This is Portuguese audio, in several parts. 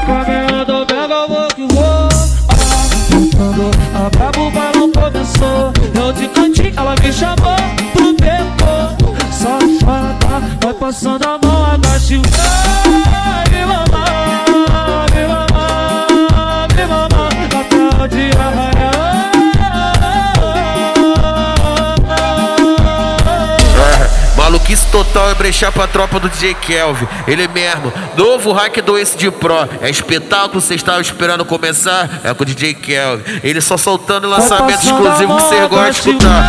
Quando pega eu vou que vou. Quando a brabo balão começou, eu de cantinho ela me chamou pro beco. Safada, vai passando a mão, agache o me mamar, me mamar, me mamar, na cara de arranhar. Maluquice total é brechar pra tropa do DJ Kelvin. Ele mesmo, novo hack do Ace de Pro. É espetáculo, vocês estavam esperando começar? É com o DJ Kelvin. Ele só soltando lançamento exclusivo que vocês gostam de escutar.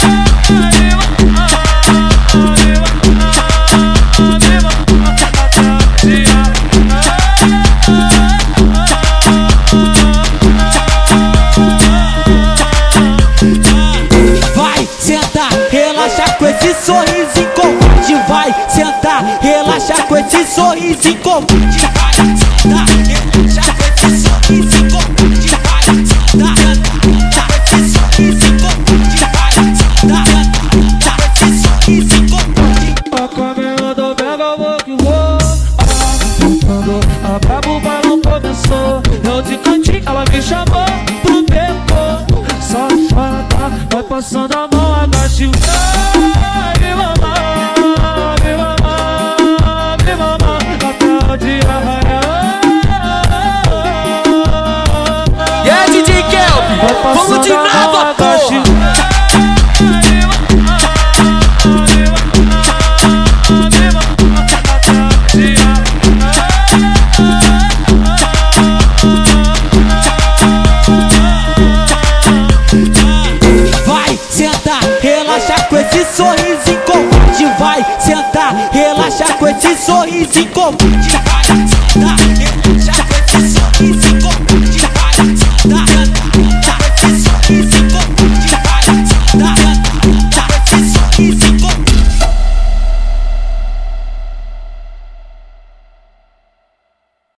Vai sentar, relaxa com esse sorriso covarde. Vai sentar, relaxa com esse sorriso covarde. Vai sentar, relaxa com esse sorriso covarde. Vai sentar, relaxa com esse sorriso covarde. Vai sentar, relaxa com esse sorriso covarde. Quando pega eu vou que vou. Quando a brabo balão começou, eu de cantinho ela me chamou pro beco. Safada, vai passando a mão, agache o me mamar, me mamar, me mamar, na cara de arranhar. E aí, DJ Kelvin, vamos de nova, porra! Vai sentar, relaxa com esse sorriso covarde. Vai sentar, relaxa com esse sorriso covarde. Vai